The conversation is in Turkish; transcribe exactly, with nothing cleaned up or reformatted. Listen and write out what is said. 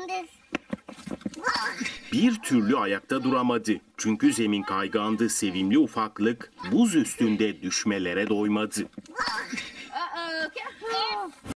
on this. Bir türlü ayakta duramadı. Çünkü zemin kaygandı. Sevimli ufaklık buz üstünde düşmelere doymadı. Uh-oh, careful.